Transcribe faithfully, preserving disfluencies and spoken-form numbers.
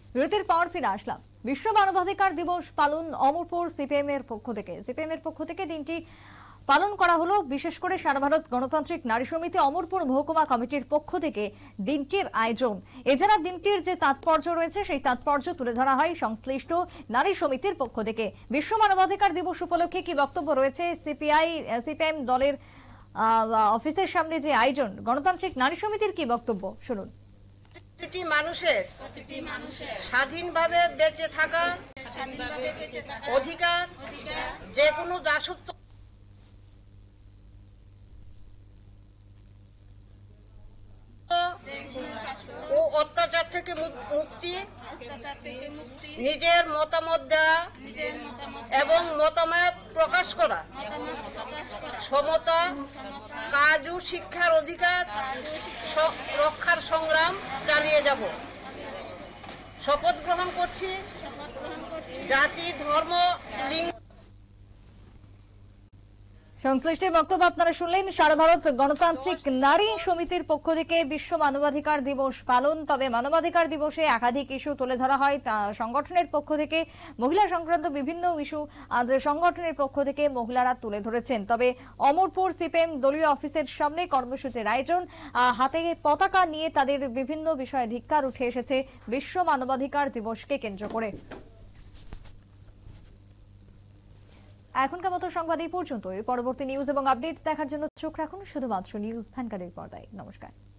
বিরতির পর ফিরে আসলাম। বিশ্ব মানবাধিকার দিবস পালন অমরপুর সিপিএম এর পক্ষ থেকে সিপিএম এর পক্ষ থেকে দিনটি পালন করা হলো। বিশেষ করে সারা ভারত গণতান্ত্রিক নারী সমিতি অমরপুর মহকুমা কমিটির পক্ষ থেকে দিনটির আয়োজন। এছাড়া দিনটির যে তাৎপর্য রয়েছে সেই তাৎপর্য তুলে ধরা হয় সংশ্লিষ্ট নারী সমিতির পক্ষ থেকে। বিশ্ব মানবাধিকার দিবস উপলক্ষে কি বক্তব্য রয়েছে সিপিআই সিপিএম দলের অফিসের সামনে যে আয়োজন, গণতান্ত্রিক নারী সমিতির কি বক্তব্য শুনুন। প্রতিটি মানুষের স্বাধীনভাবে বেঁচে থাকার অধিকার, যে কোনো দাসত্ব ও অত্যাচার থেকে মুক্তি, নিজের মতামত দেওয়া এবং মতামত প্রকাশ করা, সমতা, কাজ ও শিক্ষার অধিকার রক্ষার সংগ্রাম চালিয়ে যাব। শপথ গ্রহণ করছি জাতি, ধর্ম, লিঙ্গ। সংশ্লিষ্ট বক্তব্য আপনারা শুনলেন। সারা ভারত গণতান্ত্রিক নারী সমিতির পক্ষ থেকে বিশ্ব মানবাধিকার দিবস পালন। তবে মানবাধিকার দিবসে একাধিক ইস্যু তুলে ধরা হয় সংগঠনের পক্ষ থেকে। মহিলা সংক্রান্ত বিভিন্ন ইস্যু আজ সংগঠনের পক্ষ থেকে মহিলারা তুলে ধরেছেন। তবে অমরপুর সিপিএম দলীয় অফিসের সামনে কর্মসূচির আয়োজন, হাতে পতাকা নিয়ে তাদের বিভিন্ন বিষয়ে ধিক্কার উঠে এসেছে বিশ্ব মানবাধিকার দিবসকে কেন্দ্র করে। এখনকার মতো সংবাদ এই পর্যন্ত। পরবর্তী নিউজ এবং আপডেট দেখার জন্য চোখ রাখুন শুধুমাত্র নিউজ ভ্যানগার্ডের পর্দায়। নমস্কার।